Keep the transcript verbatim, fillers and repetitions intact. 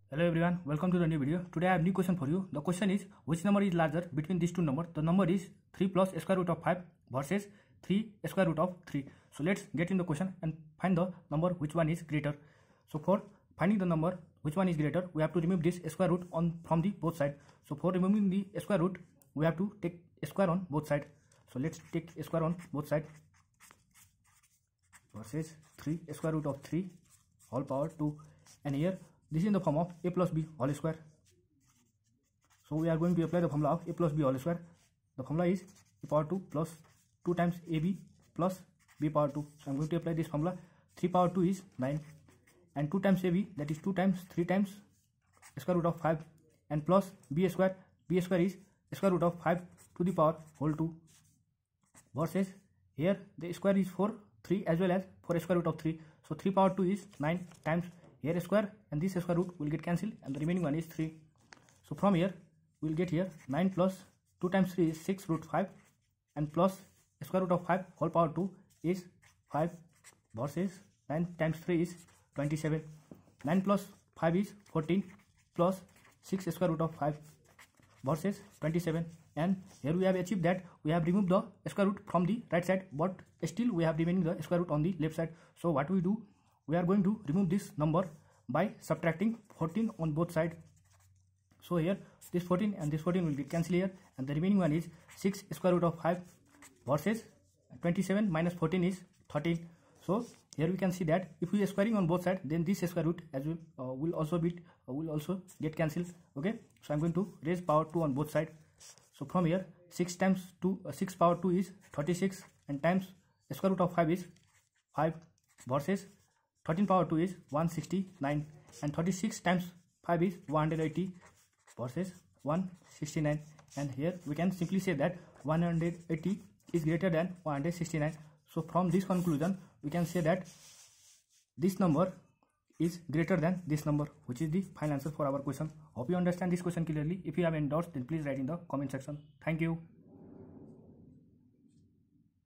Hello everyone, welcome to the new video. Today I have new question for you. The question is, which number is larger between these two numbers? The number is three plus square root of five versus three square root of three. So let's get in the question and find the number which one is greater. So for finding the number which one is greater, we have to remove this square root on from the both side. So for removing the square root, we have to take a square on both side. So let's take a square on both side versus three square root of three whole power two, and here this is in the form of a plus b whole square. So we are going to apply the formula of a plus b whole square. The formula is a power two plus two times ab plus b power two. So I am going to apply this formula. three power two is nine, and two times ab, that is two times three times square root of five, and plus b square. b square is square root of five to the power whole two, versus here the square is for three as well as for square root of three. So three power two is nine times here square, and this square root will get cancelled, and the remaining one is three. So from here we will get here nine plus two times three is six root five, and plus square root of five whole power two is five, versus nine times three is twenty-seven. nine plus five is fourteen, plus six square root of five versus twenty-seven. And here we have achieved that we have removed the square root from the right side, but still we have remaining the square root on the left side. So what we do, we are going to remove this number by subtracting fourteen on both sides. So here this fourteen and this fourteen will get cancelled here, and the remaining one is six square root of five versus twenty-seven minus fourteen is thirteen. So here we can see that if we are squaring on both sides, then this square root as well uh, will also be uh, will also get cancelled. Okay, so I'm going to raise power two on both sides. So from here six times two, uh, six power two is thirty-six, and times square root of five is five, versus thirteen power two is one hundred sixty-nine, and thirty-six times five is one hundred eighty versus one hundred sixty-nine. And here we can simply say that one hundred eighty is greater than one hundred sixty-nine. So from this conclusion we can say that this number is greater than this number, which is the final answer for our question. Hope you understand this question clearly. If you have any doubts, then please write in the comment section. Thank you.